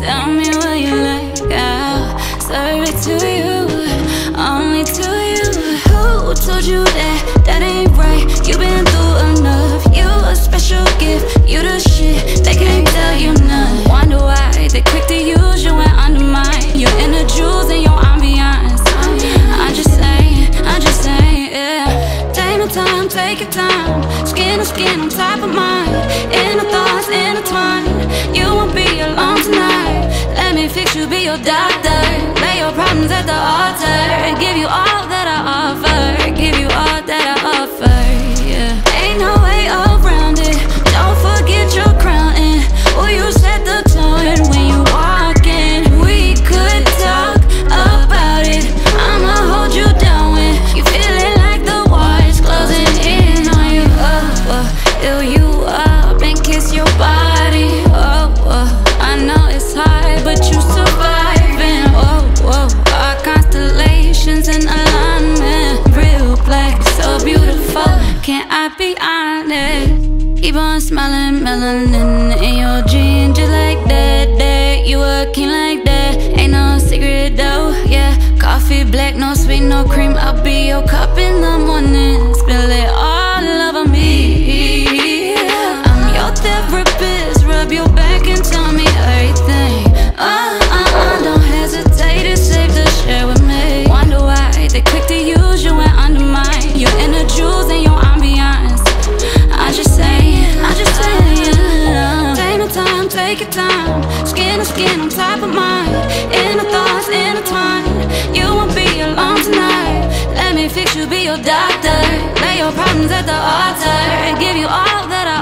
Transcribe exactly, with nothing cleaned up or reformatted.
Tell me what you like, I'll serve it to you, only to you. Who told you that that ain't right? You been through enough, you a special gift, you the shit, they can't tell you none. Wonder why they quick to use you and undermine your inner jewels and your ambiance. I'm just saying, I'm just saying, yeah. Take no time, take your time, skin to skin on top of mine, inner thoughts intertwined. You won't be alone tonight. Let me fix you, be your doctor. Lay your problems at the altar and give you all that I offer, give you all that I offer, yeah. Ain't no way around it. Don't forget your crown and who you set the tone when you walk in. We could talk about it. I'ma hold you down when you feeling like the war is closing in on you. Oh, oh, fill you up and kiss your body. Oh, oh, I know it's hard, but you surviving. Oh, oh, our constellations in alignment, real black, so beautiful. Can't I be honest? Keep on smiling, melanin in your jeans, just like that, that. You a king like that, ain't no secret though, yeah. Coffee black, no sweet, no cream. I'll be your cup in the morning, spill it all over me. I'm your therapist, rub your back and tell me everything. Uh, uh, uh, don't hesitate, it's safe to share with me. Wonder why they quick to use you and undermine your inner jewels and your ambiance. I'm just saying, I'm just saying, yeah. Take no time, take your time, skin to skin on top of mine, inner thoughts intertwined. You won't be alone tonight. Let me fix you, be your doctor. Lay your problems at the altar and give you all that I